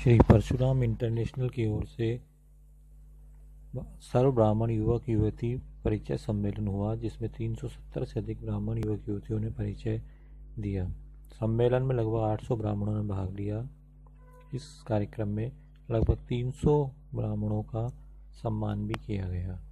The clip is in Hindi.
श्री परशुराम इंटरनेशनल की ओर से सर्व ब्राह्मण युवक युवती परिचय सम्मेलन हुआ, जिसमें 370 से अधिक ब्राह्मण युवक युवतियों ने परिचय दिया। सम्मेलन में लगभग 800 ब्राह्मणों ने भाग लिया। इस कार्यक्रम में लगभग 300 ब्राह्मणों का सम्मान भी किया गया।